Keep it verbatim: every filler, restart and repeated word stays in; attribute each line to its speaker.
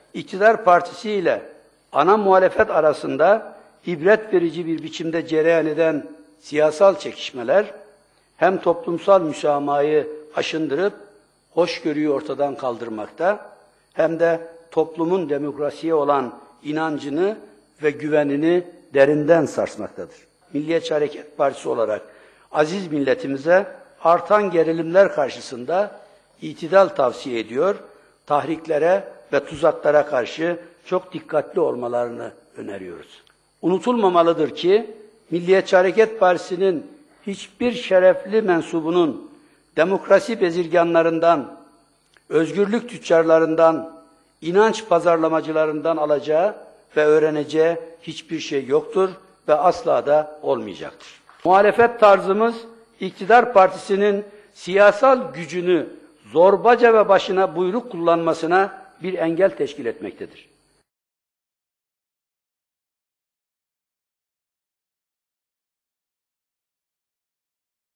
Speaker 1: iktidar partisi ile ana muhalefet arasında ibret verici bir biçimde cereyan eden siyasal çekişmeler hem toplumsal müsamahayı aşındırıp hoşgörüyü ortadan kaldırmakta hem de toplumun demokrasiye olan inancını ve güvenini derinden sarsmaktadır. Milliyetçi Hareket Partisi olarak aziz milletimize artan gerilimler karşısında itidal tavsiye ediyor, tahriklere ve tuzaklara karşı çok dikkatli olmalarını öneriyoruz. Unutulmamalıdır ki Milliyetçi Hareket Partisi'nin hiçbir şerefli mensubunun demokrasi bezirganlarından, özgürlük tüccarlarından, inanç pazarlamacılarından alacağı ve öğreneceği hiçbir şey yoktur ve asla da olmayacaktır. Muhalefet tarzımız, iktidar partisinin siyasal gücünü zorbaca ve başına buyruk kullanmasına bir engel teşkil etmektedir.